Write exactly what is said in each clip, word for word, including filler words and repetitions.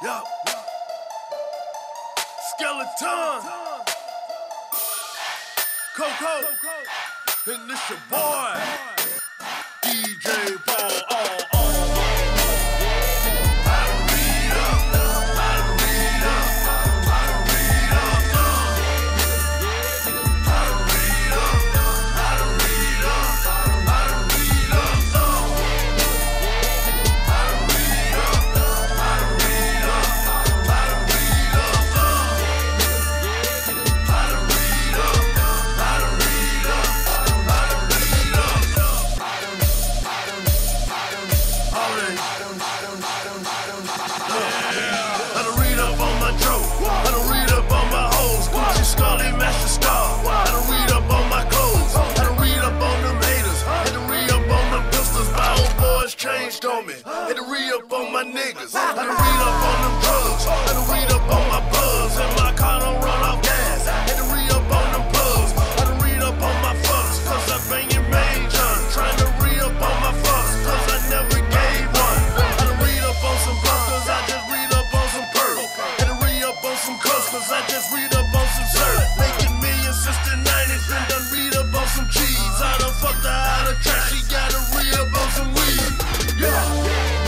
Yo. Skeleton. Coco. And this your boy. D J Paul. Oh, oh. Changed on me, had to re-up on my niggas, had to read up on them drugs, had to read up on my buzz, and my car don't run off gas, had to re-up on them plugs, had to read up on my fucks, cause I bang your main John, trying to re-up on my fucks, cause I never gave one, had to read up on some blunts, cause I just read up on some perks, had to re-up on some cuss, cause I just read up on some syrup, making millions since the nineties, been done read up on some cheese, I done fucked her out of trash, she gotta re-up on some weed. Yeah.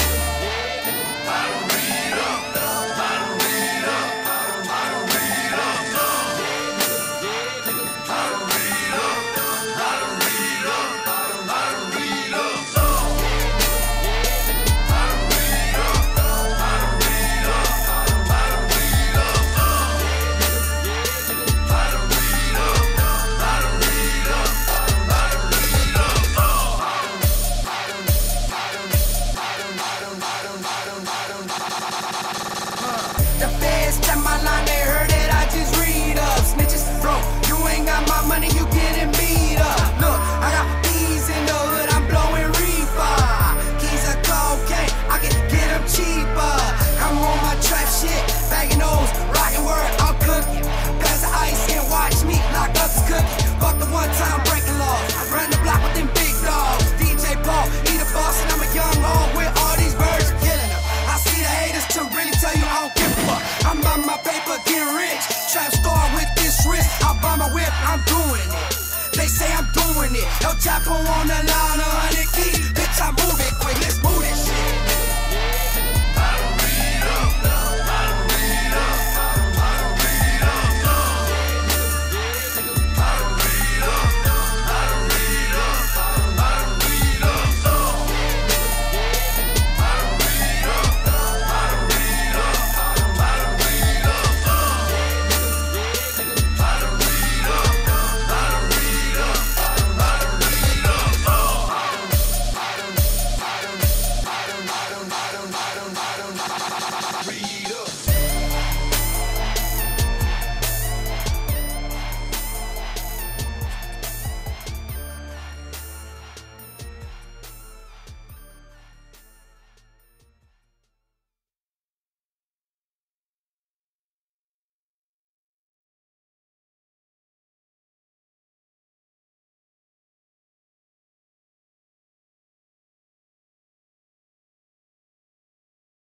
The feds check my line, they heard it, I just read up. Snitches, bro, you ain't got my money, you getting beat up. Look, I got bees in the hood, I'm blowing reefer. Keys of cocaine, I can get them cheaper. I'm on my trap shit, bagging those, rockin' word, I'm cooking. Pass the ice and watch me lock up this cookie. Fuck the one time breaking laws, run the block with them big dogs. D J Paul, he the boss and I'm a young hog with all these birds killing them. I see the haters to really tell you I don't give a fuck. I'm on my paper, getting rich. Trap star with this wrist. I buy my whip, I'm doing it. They say I'm doing it. El Chapo on the line, a hundred keys. Bitch, I'm moving.